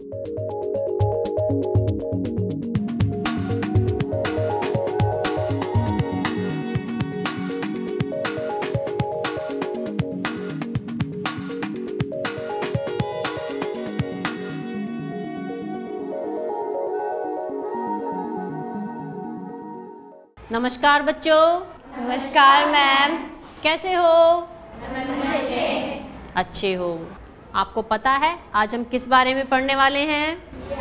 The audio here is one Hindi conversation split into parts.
नमस्कार बच्चों। नमस्कार मैम। कैसे हो? अच्छे हो। आपको पता है आज हम किस बारे में पढ़ने वाले हैं?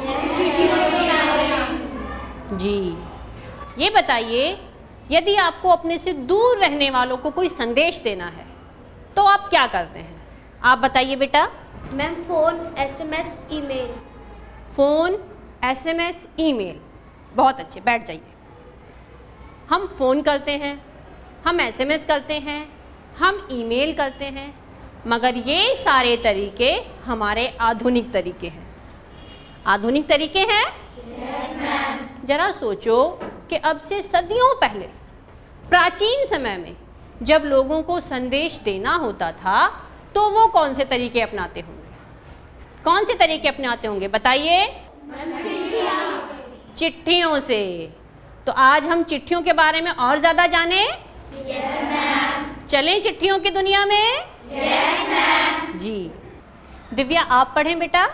जी, ये बताइए, यदि आपको अपने से दूर रहने वालों को कोई संदेश देना है तो आप क्या करते हैं? आप बताइए बेटा। Ma'am phone, SMS, email. Phone, SMS, email. बहुत अच्छे, बैठ जाइए। हम फ़ोन करते हैं, हम SMS करते हैं, हम ईमेल करते हैं, मगर ये सारे तरीके हमारे आधुनिक तरीके हैं। आधुनिक तरीके हैं? Yes ma'am. जरा सोचो कि अब से सदियों पहले, प्राचीन समय में जब लोगों को संदेश देना होता था तो वो कौन से तरीके अपनाते होंगे? कौन से तरीके अपनाते होंगे बताइए? चिट्ठियों से। तो आज हम चिट्ठियों के बारे में और ज़्यादा जाने? Yes ma'am. चलें चिट्ठियों की दुनिया में? Yes ma'am. जी, दिव्या आप पढ़ें बेटा।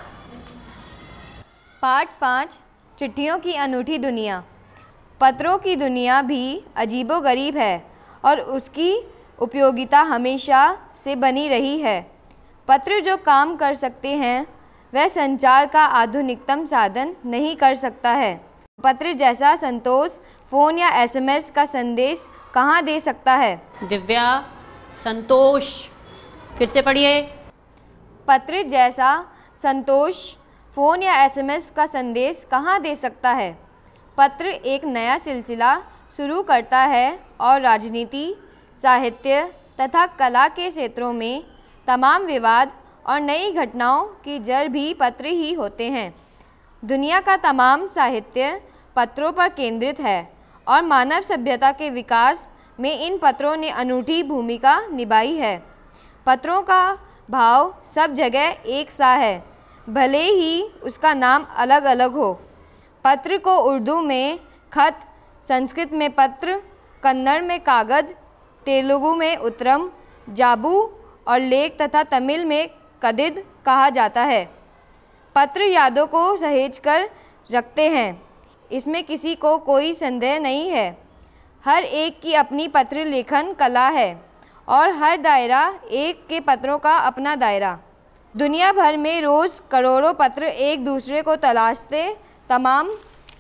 पाठ 5, चिट्ठियों की अनूठी दुनिया। पत्रों की दुनिया भी अजीबोगरीब है और उसकी उपयोगिता हमेशा से बनी रही है। पत्र जो काम कर सकते हैं वह संचार का आधुनिकतम साधन नहीं कर सकता है। पत्र जैसा संतोष फ़ोन या SMS का संदेश कहाँ दे सकता है? दिव्या, संतोष फिर से पढ़िए। पत्र जैसा संतोष फ़ोन या SMS का संदेश कहाँ दे सकता है? पत्र एक नया सिलसिला शुरू करता है और राजनीति, साहित्य तथा कला के क्षेत्रों में तमाम विवाद और नई घटनाओं की जड़ भी पत्र ही होते हैं। दुनिया का तमाम साहित्य पत्रों पर केंद्रित है और मानव सभ्यता के विकास में इन पत्रों ने अनूठी भूमिका निभाई है। पत्रों का भाव सब जगह एक सा है, भले ही उसका नाम अलग अलग हो। पत्र को उर्दू में खत, संस्कृत में पत्र, कन्नड़ में कागद, तेलुगु में उत्तरम, जाबू और लेख तथा तमिल में कदिद कहा जाता है। पत्र यादों को सहेज कर रखते हैं, इसमें किसी को कोई संदेह नहीं है। हर एक की अपनी पत्र लेखन कला है और हर दायरा एक के पत्रों का अपना दायरा। दुनिया भर में रोज़ करोड़ों पत्र एक दूसरे को तलाशते तमाम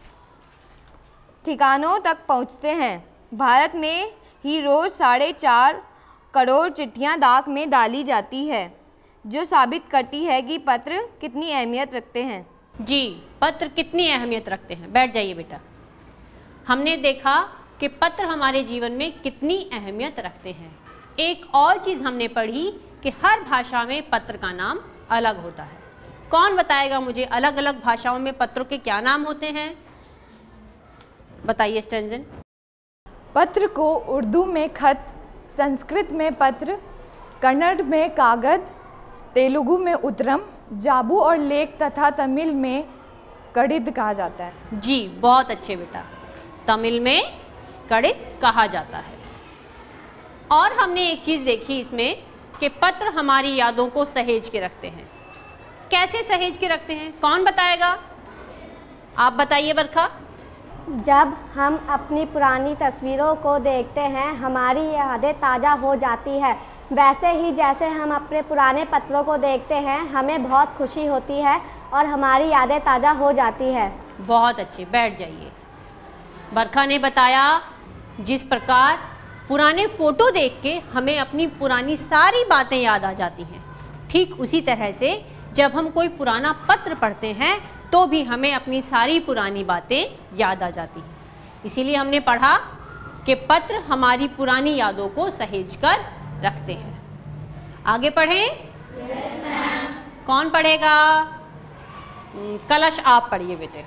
ठिकानों तक पहुंचते हैं। भारत में ही रोज़ 4.5 करोड़ चिट्ठियां डाक में डाली जाती है, जो साबित करती है कि पत्र कितनी अहमियत रखते हैं। जी, पत्र कितनी अहमियत रखते हैं। बैठ जाइए बेटा। हमने देखा कि पत्र हमारे जीवन में कितनी अहमियत रखते हैं। एक और चीज़ हमने पढ़ी कि हर भाषा में पत्र का नाम अलग होता है। कौन बताएगा मुझे अलग अलग भाषाओं में पत्रों के क्या नाम होते हैं? बताइए स्टेंजन। पत्र को उर्दू में खत, संस्कृत में पत्र, कन्नड़ में कागद, तेलुगु में उत्तरम, जाबू और लेख तथा तमिल में कड़िद कहा जाता है। जी, बहुत अच्छे बेटा। तमिल में कड़िद कहा जाता है। और हमने एक चीज़ देखी इसमें कि पत्र हमारी यादों को सहेज के रखते हैं। कैसे सहेज के रखते हैं? कौन बताएगा? आप बताइए बरखा। जब हम अपनी पुरानी तस्वीरों को देखते हैं हमारी यादें ताज़ा हो जाती है। वैसे ही जैसे हम अपने पुराने पत्रों को देखते हैं हमें बहुत खुशी होती है और हमारी यादें ताज़ा हो जाती है। बहुत अच्छे, बैठ जाइए। बरखा ने बताया जिस प्रकार पुराने फ़ोटो देख के हमें अपनी पुरानी सारी बातें याद आ जाती हैं, ठीक उसी तरह से जब हम कोई पुराना पत्र पढ़ते हैं तो भी हमें अपनी सारी पुरानी बातें याद आ जाती हैं। इसीलिए हमने पढ़ा कि पत्र हमारी पुरानी यादों को सहेज कर रखते हैं। आगे पढ़ें। Yes ma'am. कौन पढ़ेगा? कलश आप पढ़िए बेटे।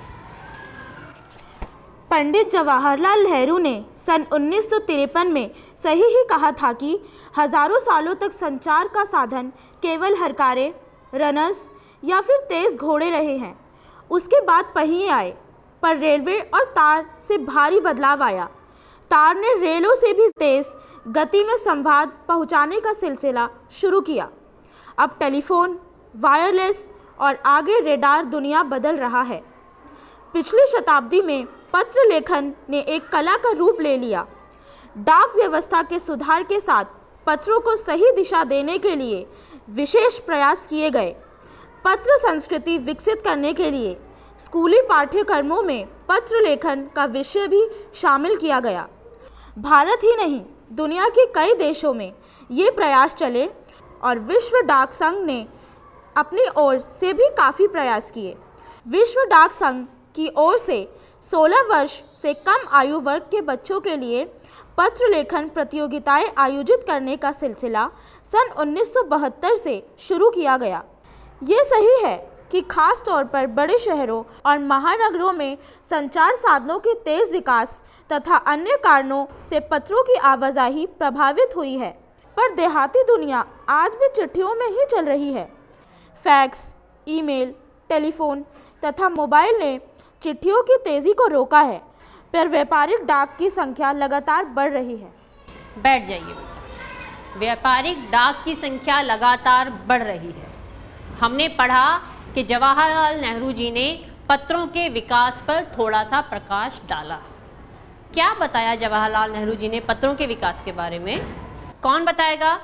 पंडित जवाहरलाल नेहरू ने सन 1953 में सही ही कहा था कि हजारों सालों तक संचार का साधन केवल हरकारे, रनर्स या फिर तेज घोड़े रहे हैं। उसके बाद पहिए आए, पर रेलवे और तार से भारी बदलाव आया। तार ने रेलों से भी तेज गति में संवाद पहुंचाने का सिलसिला शुरू किया। अब टेलीफोन, वायरलेस और आगे रेडार दुनिया बदल रहा है। पिछली शताब्दी में पत्र लेखन ने एक कला का रूप ले लिया। डाक व्यवस्था के सुधार के साथ पत्रों को सही दिशा देने के लिए विशेष प्रयास किए गए। पत्र संस्कृति विकसित करने के लिए स्कूली पाठ्यक्रमों में पत्र लेखन का विषय भी शामिल किया गया। भारत ही नहीं, दुनिया के कई देशों में ये प्रयास चले और विश्व डाक संघ ने अपनी ओर से भी काफ़ी प्रयास किए। विश्व डाक संघ की ओर से 16 वर्ष से कम आयु वर्ग के बच्चों के लिए पत्र लेखन प्रतियोगिताएं आयोजित करने का सिलसिला सन 1972 से शुरू किया गया। ये सही है कि खास तौर पर बड़े शहरों और महानगरों में संचार साधनों के तेज़ विकास तथा अन्य कारणों से पत्रों की आवाजाही प्रभावित हुई है, पर देहाती दुनिया आज भी चिट्ठियों में ही चल रही है। फैक्स, ईमेल, टेलीफोन तथा मोबाइल ने चिट्ठियों की तेज़ी को रोका है, पर व्यापारिक डाक की संख्या लगातार बढ़ रही है। बैठ जाइए। व्यापारिक डाक की संख्या लगातार बढ़ रही है। हमने पढ़ा कि जवाहरलाल नेहरू जी ने पत्रों के विकास पर थोड़ा सा प्रकाश डाला। क्या बताया जवाहरलाल नेहरू जी ने पत्रों के विकास के बारे में? कौन बताएगा?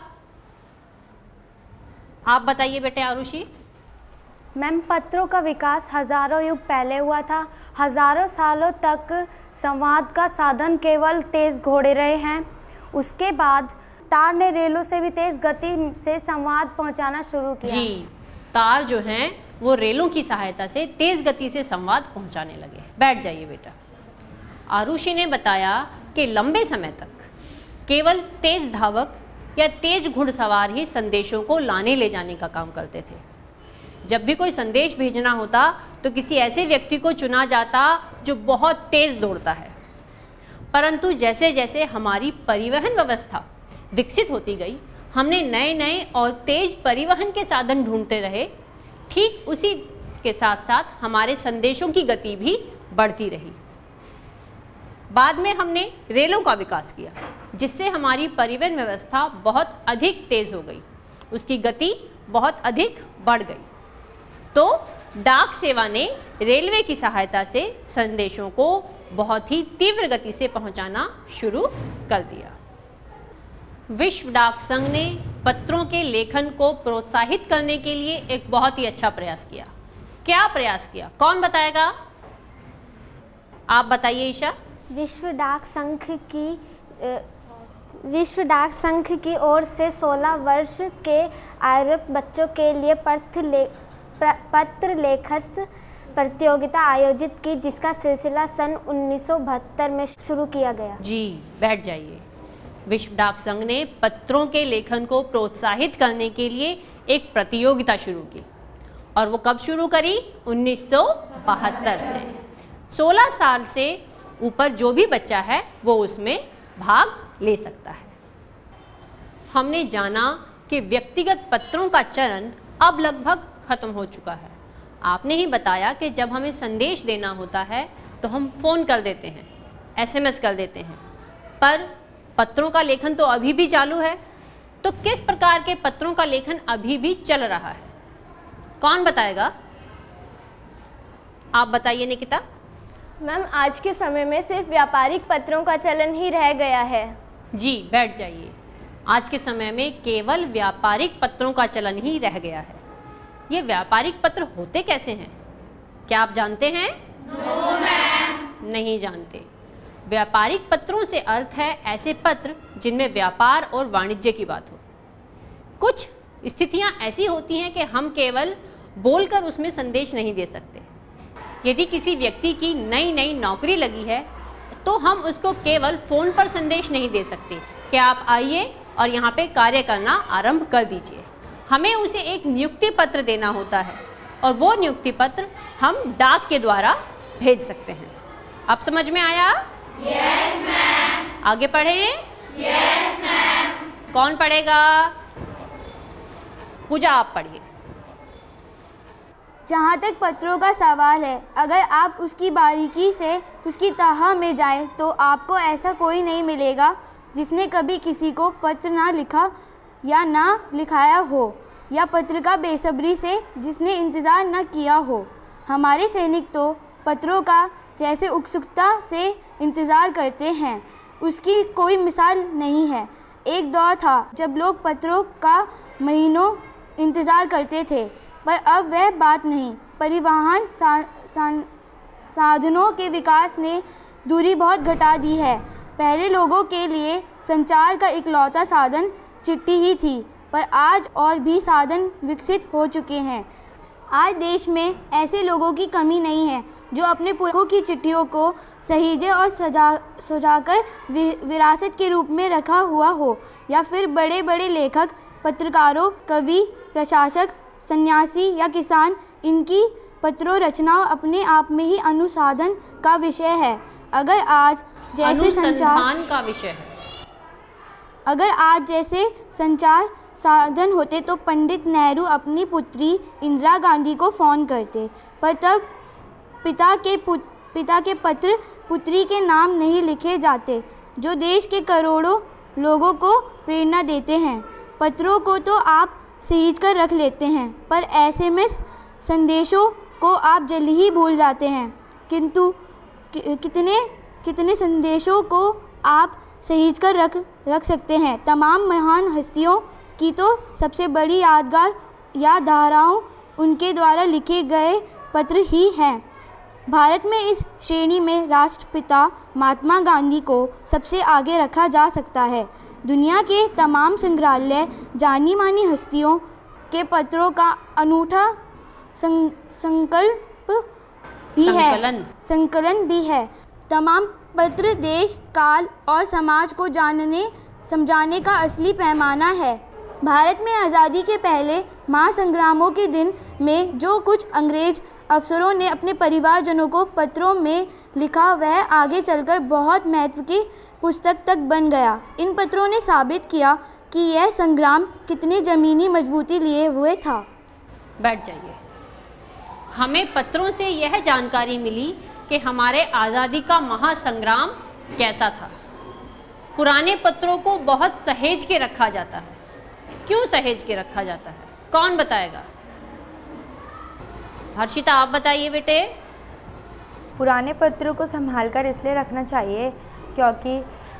आप बताइए बेटे आरुषि। मैम, पत्रों का विकास हजारों युग पहले हुआ था। हजारों सालों तक संवाद का साधन केवल तेज घोड़े रहे हैं। उसके बाद तार ने रेलों से भी तेज गति से संवाद पहुंचाना शुरू किया। जी, तार जो हैं वो रेलों की सहायता से तेज गति से संवाद पहुंचाने लगे। बैठ जाइए बेटा। आरुषि ने बताया कि लंबे समय तक केवल तेज धावक या तेज घुड़सवार ही संदेशों को लाने ले जाने का काम करते थे। जब भी कोई संदेश भेजना होता तो किसी ऐसे व्यक्ति को चुना जाता जो बहुत तेज दौड़ता है। परंतु जैसे जैसे हमारी परिवहन व्यवस्था विकसित होती गई, हमने नए नए और तेज परिवहन के साधन ढूंढते रहे। ठीक उसी के साथ साथ हमारे संदेशों की गति भी बढ़ती रही। बाद में हमने रेलों का विकास किया, जिससे हमारी परिवहन व्यवस्था बहुत अधिक तेज हो गई, उसकी गति बहुत अधिक बढ़ गई। तो डाक सेवा ने रेलवे की सहायता से संदेशों को बहुत ही तीव्र गति से पहुंचाना शुरू कर दिया। विश्व डाक संघ ने पत्रों के लेखन को प्रोत्साहित करने के लिए एक बहुत ही अच्छा प्रयास किया। क्या प्रयास किया? कौन बताएगा? आप बताइए ईशा। विश्व डाक संघ की ओर से 16 वर्ष के आयुक्त बच्चों के लिए पत्र लेखन प्रतियोगिता आयोजित की, जिसका सिलसिला सन 1972 में शुरू किया गया। जी, बैठ जाइए। विश्व डाक संघ ने पत्रों के लेखन को प्रोत्साहित करने के लिए एक प्रतियोगिता शुरू की, और वो कब शुरू करी? 1972 से। 16 साल से ऊपर जो भी बच्चा है वो उसमें भाग ले सकता है। हमने जाना कि व्यक्तिगत पत्रों का चलन अब लगभग खत्म हो चुका है। आपने ही बताया कि जब हमें संदेश देना होता है तो हम फ़ोन कर देते हैं, SMS कर देते हैं, पर पत्रों का लेखन तो अभी भी चालू है। तो किस प्रकार के पत्रों का लेखन अभी भी चल रहा है? कौन बताएगा? आप बताइए निकिता। मैम, आज के समय में सिर्फ व्यापारिक पत्रों का चलन ही रह गया है। जी, बैठ जाइए। आज के समय में केवल व्यापारिक पत्रों का चलन ही रह गया है। ये व्यापारिक पत्र होते कैसे हैं? क्या आप जानते हैं? No ma'am. नहीं जानते। व्यापारिक पत्रों से अर्थ है ऐसे पत्र जिनमें व्यापार और वाणिज्य की बात हो। कुछ स्थितियां ऐसी होती हैं कि हम केवल बोलकर उसमें संदेश नहीं दे सकते। यदि किसी व्यक्ति की नई नई नौकरी लगी है तो हम उसको केवल फ़ोन पर संदेश नहीं दे सकते कि आप आइए और यहाँ पे कार्य करना आरंभ कर दीजिए। हमें उसे एक नियुक्ति पत्र देना होता है, और वो नियुक्ति पत्र हम डाक के द्वारा भेज सकते हैं। अब समझ में आया? Yes ma'am. आगे पढ़ें? Yes ma'am. कौन पढ़ेगा? पूजा, आप पढ़िए। जहाँ तक पत्रों का सवाल है, अगर आप उसकी बारीकी से उसकी तह में जाएं तो आपको ऐसा कोई नहीं मिलेगा जिसने कभी किसी को पत्र ना लिखा या ना लिखाया हो, या पत्र का बेसब्री से जिसने इंतज़ार न किया हो। हमारे सैनिक तो पत्रों का जैसे उत्सुकता से इंतज़ार करते हैं, उसकी कोई मिसाल नहीं है। एक दौर था जब लोग पत्रों का महीनों इंतज़ार करते थे, पर अब वह बात नहीं। परिवहन साधनों के विकास ने दूरी बहुत घटा दी है। पहले लोगों के लिए संचार का इकलौता साधन चिट्ठी ही थी, पर आज और भी साधन विकसित हो चुके हैं। आज देश में ऐसे लोगों की कमी नहीं है जो अपने पुरखों की चिट्ठियों को सहेजे और सजाकर विरासत के रूप में रखा हुआ हो, या फिर बड़े बड़े लेखक, पत्रकारों, कवि, प्रशासक, सन्यासी या किसान, इनकी पत्रों रचनाओं अपने आप में ही अनुसंधान का विषय है। अगर आज जैसे संचार साधन होते तो पंडित नेहरू अपनी पुत्री इंदिरा गांधी को फ़ोन करते, पर तब पिता के पत्र पुत्री के नाम नहीं लिखे जाते, जो देश के करोड़ों लोगों को प्रेरणा देते हैं। पत्रों को तो आप सहेज कर रख लेते हैं, पर एसएमएस संदेशों को आप जल्दी ही भूल जाते हैं। किंतु कितने संदेशों को आप सहेज कर रख सकते हैं। तमाम महान हस्तियों की तो सबसे बड़ी यादगार या धाराओं उनके द्वारा लिखे गए पत्र ही हैं। भारत में इस श्रेणी में राष्ट्रपिता महात्मा गांधी को सबसे आगे रखा जा सकता है। दुनिया के तमाम संग्रहालय जानी मानी हस्तियों के पत्रों का अनूठा संकलन भी है। तमाम पत्र देश, काल और समाज को जानने समझाने का असली पैमाना है। भारत में आज़ादी के पहले महासंग्रामों के दिन में जो कुछ अंग्रेज अफसरों ने अपने परिवारजनों को पत्रों में लिखा, वह आगे चलकर बहुत महत्व की पुस्तक तक बन गया। इन पत्रों ने साबित किया कि यह संग्राम कितने ज़मीनी मजबूती लिए हुए था। बैठ जाइए। हमें पत्रों से यह जानकारी मिली कि हमारे आज़ादी का महासंग्राम कैसा था। पुराने पत्रों को बहुत सहेज के रखा जाता है। क्यों सहेज के रखा जाता है, कौन बताएगा? हर्षिता, आप बताइए बेटे। पुराने पत्रों को संभाल कर इसलिए रखना चाहिए क्योंकि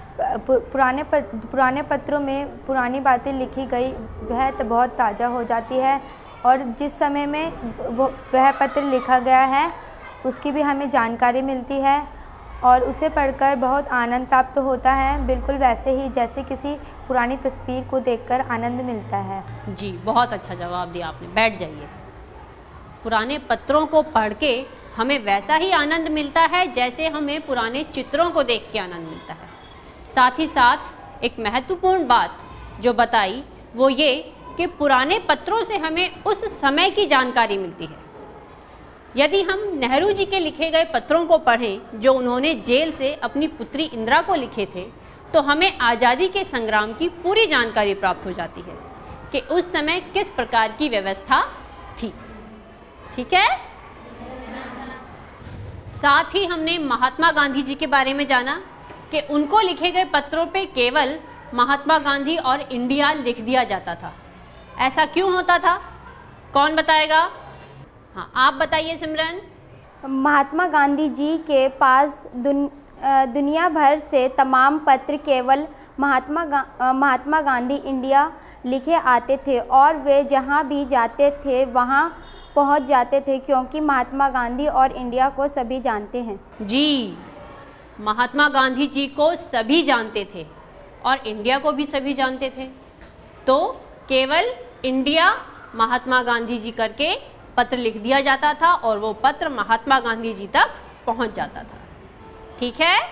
पुराने पत्रों में पुरानी बातें लिखी गई वह तो बहुत ताज़ा हो जाती है, और जिस समय में वह पत्र लिखा गया है उसकी भी हमें जानकारी मिलती है और उसे पढ़कर बहुत आनंद प्राप्त होता है, बिल्कुल वैसे ही जैसे किसी पुरानी तस्वीर को देखकर आनंद मिलता है। जी, बहुत अच्छा जवाब दिया आपने। बैठ जाइए। पुराने पत्रों को पढ़ के हमें वैसा ही आनंद मिलता है जैसे हमें पुराने चित्रों को देख के आनंद मिलता है। साथ ही साथ एक महत्वपूर्ण बात जो बताई वो ये कि पुराने पत्रों से हमें उस समय की जानकारी मिलती है। यदि हम नेहरू जी के लिखे गए पत्रों को पढ़ें जो उन्होंने जेल से अपनी पुत्री इंदिरा को लिखे थे, तो हमें आज़ादी के संग्राम की पूरी जानकारी प्राप्त हो जाती है कि उस समय किस प्रकार की व्यवस्था थी। ठीक है। साथ ही हमने महात्मा गांधी जी के बारे में जाना कि उनको लिखे गए पत्रों पे केवल महात्मा गांधी और इंडिया लिख दिया जाता था। ऐसा क्यों होता था, कौन बताएगा? हाँ, आप बताइए सिमरन। महात्मा गांधी जी के पास दुनिया भर से तमाम पत्र केवल महात्मा गांधी इंडिया लिखे आते थे और वे जहाँ भी जाते थे वहाँ पहुँच जाते थे, क्योंकि महात्मा गांधी और इंडिया को सभी जानते हैं। जी, महात्मा गांधी जी को सभी जानते थे और इंडिया को भी सभी जानते थे, तो केवल इंडिया महात्मा गांधी जी करके पत्र लिख दिया जाता था और वो पत्र महात्मा गांधी जी तक पहुंच जाता था। ठीक है।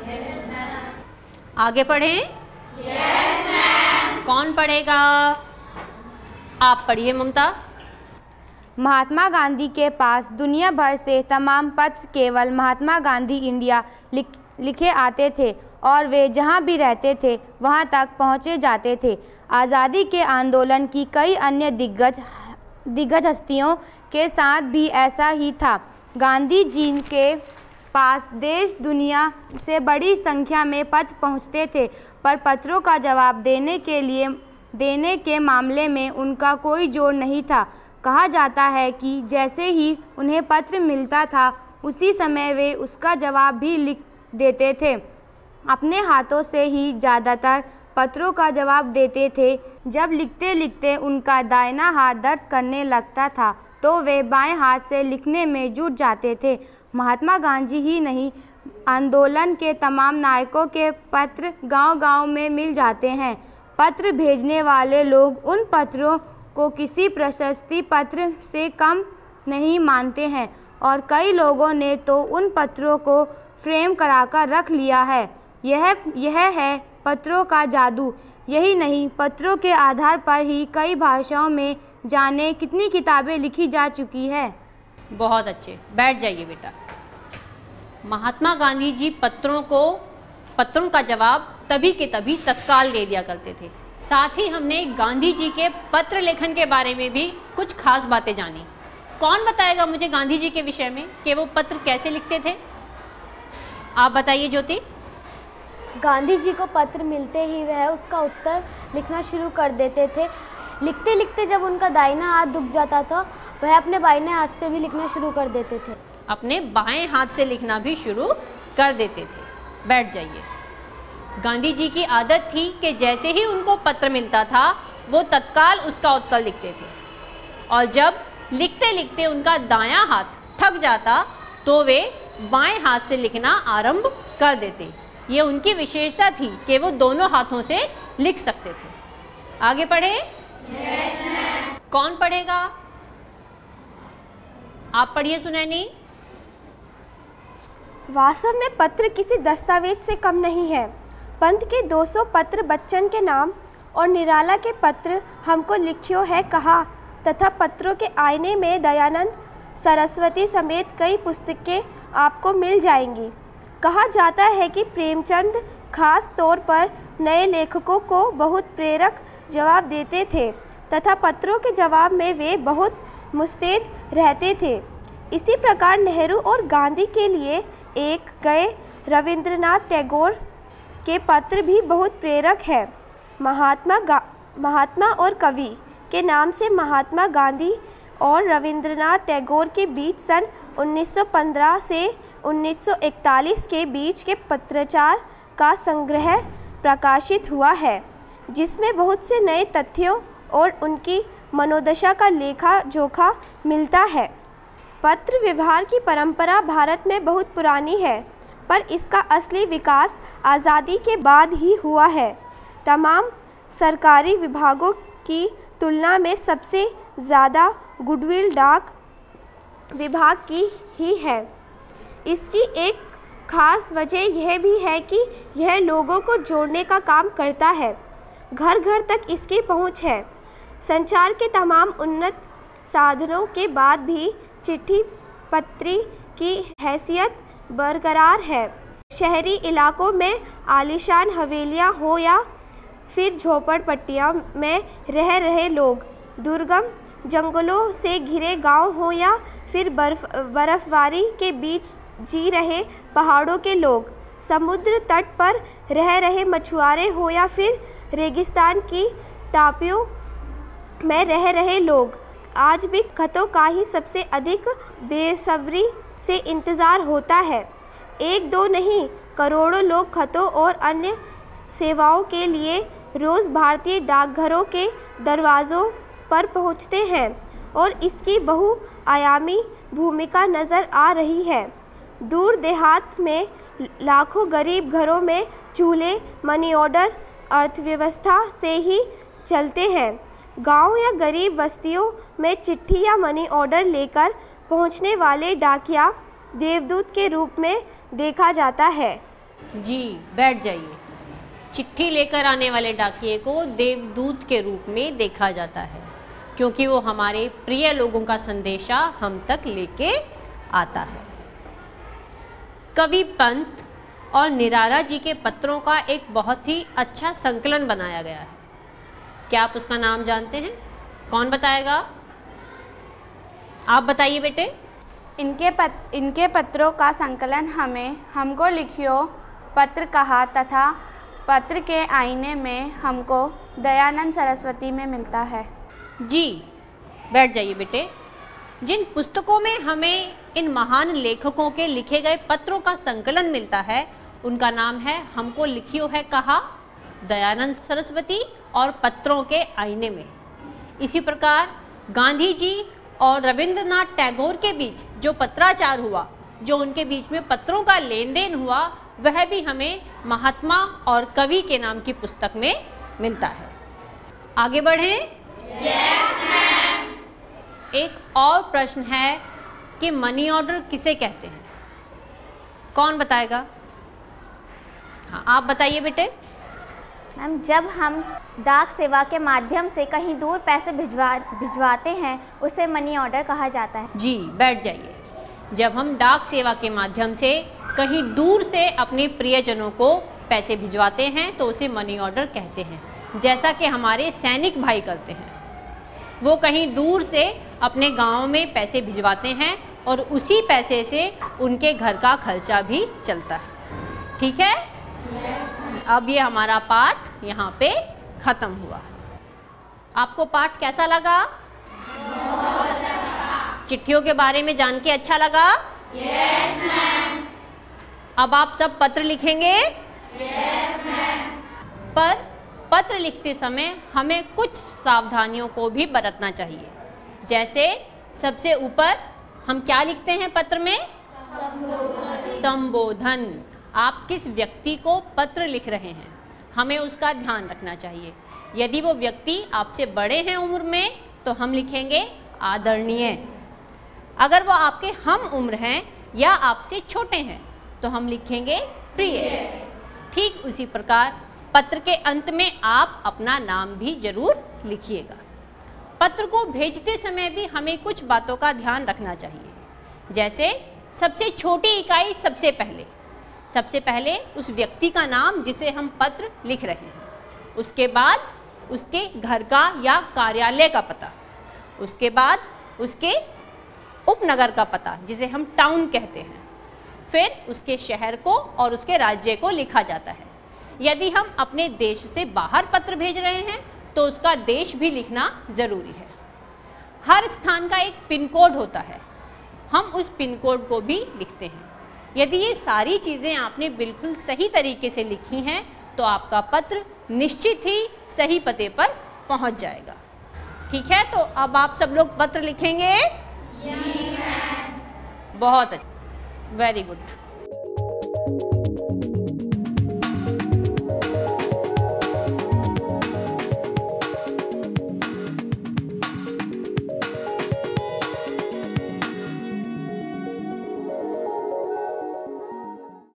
आगे पढ़ें। कौन पढ़ेगा? आप पढ़िए ममता। महात्मा गांधी के पास दुनिया भर से तमाम पत्र केवल महात्मा गांधी इंडिया लिखे आते थे और वे जहां भी रहते थे वहां तक पहुंचे जाते थे। आज़ादी के आंदोलन की कई अन्य दिग्गज हस्तियों के साथ भी ऐसा ही था। गांधी जी के पास देश दुनिया से बड़ी संख्या में पत्र पहुंचते थे, पर पत्रों का जवाब देने के मामले में उनका कोई जोर नहीं था। कहा जाता है कि जैसे ही उन्हें पत्र मिलता था उसी समय वे उसका जवाब भी लिख देते थे। अपने हाथों से ही ज़्यादातर पत्रों का जवाब देते थे। जब लिखते लिखते उनका दाहिना हाथ दर्द करने लगता था तो वे बाएं हाथ से लिखने में जुट जाते थे। महात्मा गांधी ही नहीं, आंदोलन के तमाम नायकों के पत्र गांव-गांव में मिल जाते हैं। पत्र भेजने वाले लोग उन पत्रों को किसी प्रशस्ति पत्र से कम नहीं मानते हैं और कई लोगों ने तो उन पत्रों को फ्रेम कराकर रख लिया है। यह है पत्रों का जादू। यही नहीं, पत्रों के आधार पर ही कई भाषाओं में जाने कितनी किताबें लिखी जा चुकी है। बहुत अच्छे, बैठ जाइए बेटा। महात्मा गांधी जी पत्रों का जवाब तभी के तभी तत्काल दे दिया करते थे। साथ ही हमने गांधी जी के पत्र लेखन के बारे में भी कुछ खास बातें जानी। कौन बताएगा मुझे गांधी जी के विषय में कि वो पत्र कैसे लिखते थे? आप बताइए ज्योति। गांधी जी को पत्र मिलते ही वह उसका उत्तर लिखना शुरू कर देते थे। लिखते लिखते जब उनका दाहिना हाथ दुख जाता था वह अपने बाएं हाथ से भी लिखना शुरू कर देते थे। अपने बाएं हाथ से लिखना भी शुरू कर देते थे। बैठ जाइए। गांधी जी की आदत थी कि जैसे ही उनको पत्र मिलता था वो तत्काल उसका उत्तर लिखते थे और जब लिखते लिखते उनका दायां हाथ थक जाता तो वे बाएं हाथ से लिखना आरंभ कर देते। ये उनकी विशेषता थी कि वो दोनों हाथों से लिख सकते थे। आगे पढ़े। कौन पढ़ेगा? आप पढ़िए सुनैनी। वास्तव में पत्र किसी दस्तावेज से कम नहीं है। पंत के 200 पत्र बच्चन के नाम और निराला के पत्र हमको लिखियो है कहा तथा पत्रों के आईने में दयानंद सरस्वती समेत कई पुस्तकें आपको मिल जाएंगी। कहा जाता है कि प्रेमचंद खास तौर पर नए लेखकों को बहुत प्रेरक जवाब देते थे तथा पत्रों के जवाब में वे बहुत मुस्तैद रहते थे। इसी प्रकार नेहरू और गांधी के लिए एक गए रविंद्रनाथ टैगोर के पत्र भी बहुत प्रेरक है। महात्मा और कवि के नाम से महात्मा गांधी और रविंद्रनाथ टैगोर के बीच सन 1915 से 1941 के बीच के पत्राचार का संग्रह प्रकाशित हुआ है, जिसमें बहुत से नए तथ्यों और उनकी मनोदशा का लेखा जोखा मिलता है। पत्र व्यवहार की परंपरा भारत में बहुत पुरानी है, पर इसका असली विकास आज़ादी के बाद ही हुआ है। तमाम सरकारी विभागों की तुलना में सबसे ज़्यादा गुडविल डाक विभाग की ही है। इसकी एक खास वजह यह भी है कि यह लोगों को जोड़ने का काम करता है। घर घर तक इसकी पहुंच है। संचार के तमाम उन्नत साधनों के बाद भी चिट्ठी पत्री की हैसियत बरकरार है। शहरी इलाकों में आलीशान हवेलियां हो या फिर झोपड़पट्टियों में रह रहे लोग, दुर्गम जंगलों से घिरे गांव हो या फिर बर्फबारी के बीच जी रहे पहाड़ों के लोग, समुद्र तट पर रह रहे मछुआरे हो या फिर रेगिस्तान की टापुओं में रह रहे लोग, आज भी खतों का ही सबसे अधिक बेसब्री से इंतज़ार होता है। एक दो नहीं, करोड़ों लोग खतों और अन्य सेवाओं के लिए रोज़ भारतीय डाकघरों के दरवाज़ों पर पहुंचते हैं और इसकी बहुआयामी भूमिका नज़र आ रही है। दूर देहात में लाखों गरीब घरों में चूल्हे मनी ऑर्डर अर्थव्यवस्था से ही चलते हैं। गांव या गरीब बस्तियों में चिट्ठी या मनी ऑर्डर लेकर पहुंचने वाले डाकिया देवदूत के रूप में देखा जाता है। जी, बैठ जाइए। चिट्ठी लेकर आने वाले डाकिये को देवदूत के रूप में देखा जाता है, क्योंकि वो हमारे प्रिय लोगों का संदेशा हम तक लेके आता है। कवि पंत और निराला जी के पत्रों का एक बहुत ही अच्छा संकलन बनाया गया है। क्या आप उसका नाम जानते हैं? कौन बताएगा? आप बताइए बेटे। इनके पत्रों का संकलन हमको लिखियो पत्र कहा तथा पत्र के आईने में हमको दयानंद सरस्वती में मिलता है। जी, बैठ जाइए बेटे। जिन पुस्तकों में हमें इन महान लेखकों के लिखे गए पत्रों का संकलन मिलता है उनका नाम है हमको लिखियो है कहा, दयानंद सरस्वती और पत्रों के आईने में। इसी प्रकार गांधी जी और रविंद्रनाथ टैगोर के बीच जो पत्राचार हुआ, जो उनके बीच में पत्रों का लेन देन हुआ, वह भी हमें महात्मा और कवि के नाम की पुस्तक में मिलता है। आगे बढ़ें। Yes ma'am. एक और प्रश्न है कि मनी ऑर्डर किसे कहते हैं? कौन बताएगा? हाँ, आप बताइए बेटे। मैम, जब हम डाक सेवा के माध्यम से कहीं दूर पैसे भिजवाते हैं उसे मनी ऑर्डर कहा जाता है। जी, बैठ जाइए। जब हम डाक सेवा के माध्यम से कहीं दूर से अपने प्रियजनों को पैसे भिजवाते हैं तो उसे मनी ऑर्डर कहते हैं। जैसा कि हमारे सैनिक भाई करते हैं, वो कहीं दूर से अपने गांव में पैसे भिजवाते हैं और उसी पैसे से उनके घर का खर्चा भी चलता है। ठीक है? अब ये हमारा पाठ यहाँ पे ख़त्म हुआ। आपको पाठ कैसा लगा? बहुत अच्छा। चिट्ठियों के बारे में जान के अच्छा लगा? Yes ma'am. अब आप सब पत्र लिखेंगे? Yes ma'am. पर पत्र लिखते समय हमें कुछ सावधानियों को भी बरतना चाहिए। जैसे सबसे ऊपर हम क्या लिखते हैं पत्र में? संबोधन। आप किस व्यक्ति को पत्र लिख रहे हैं, हमें उसका ध्यान रखना चाहिए। यदि वो व्यक्ति आपसे बड़े हैं उम्र में तो हम लिखेंगे आदरणीय। अगर वो आपके हम उम्र हैं या आपसे छोटे हैं तो हम लिखेंगे प्रिय। ठीक उसी प्रकार पत्र के अंत में आप अपना नाम भी जरूर लिखिएगा। पत्र को भेजते समय भी हमें कुछ बातों का ध्यान रखना चाहिए। जैसे सबसे छोटी इकाई सबसे पहले उस व्यक्ति का नाम जिसे हम पत्र लिख रहे हैं, उसके बाद उसके घर का या कार्यालय का पता, उसके बाद उसके उपनगर का पता जिसे हम टाउन कहते हैं, फिर उसके शहर को और उसके राज्य को लिखा जाता है। यदि हम अपने देश से बाहर पत्र भेज रहे हैं तो उसका देश भी लिखना ज़रूरी है। हर स्थान का एक पिन कोड होता है, हम उस पिन कोड को भी लिखते हैं। यदि ये सारी चीज़ें आपने बिल्कुल सही तरीके से लिखी हैं तो आपका पत्र निश्चित ही सही पते पर पहुंच जाएगा। ठीक है, तो अब आप सब लोग पत्र लिखेंगे? जी मैम। बहुत अच्छा, वेरी गुड।